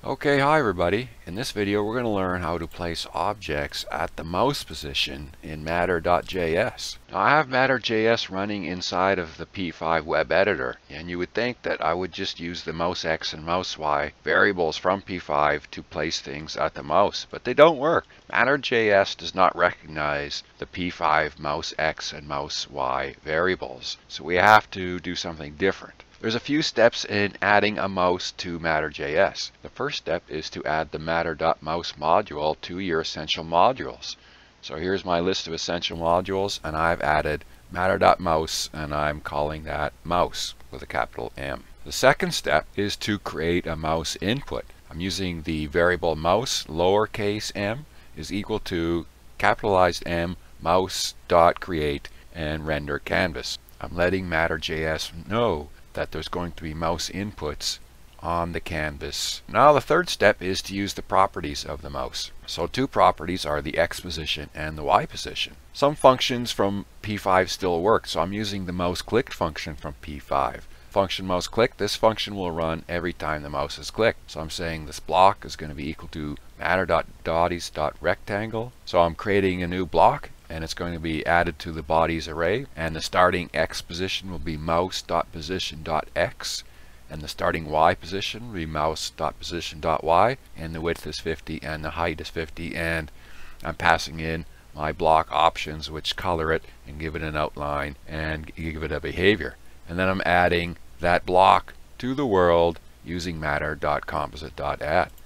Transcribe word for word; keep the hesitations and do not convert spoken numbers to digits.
Okay, hi everybody. In this video we're going to learn how to place objects at the mouse position in Matter.js. Now I have Matter.js running inside of the P five web editor, and you would think that I would just use the mouse X and mouse Y variables from P five to place things at the mouse, but they don't work. Matter.js does not recognize the P five mouse X and mouse Y variables, so we have to do something different. There's a few steps in adding a mouse to Matter.js. The first step is to add the Matter.mouse module to your essential modules. So here's my list of essential modules, and I've added Matter.mouse, and I'm calling that mouse with a capital M. The second step is to create a mouse input. I'm using the variable mouse lowercase m is equal to capitalized M mouse.create and render canvas. I'm letting Matter.js know that there's going to be mouse inputs on the canvas. Now the third step is to use the properties of the mouse. So two properties are the X position and the Y position. Some functions from P five still work, so I'm using the mouse clicked function from P five. Function mouse click, this function will run every time the mouse is clicked. So I'm saying this block is going to be equal to matter.bodies.rectangle. So I'm creating a new block, and it's going to be added to the bodies array, and the starting X position will be mouse.position.x, and the starting Y position will be mouse.position.y, and the width is fifty and the height is fifty, and I'm passing in my block options which color it and give it an outline and give it a behavior. And then I'm adding that block to the world using matter.composite.add.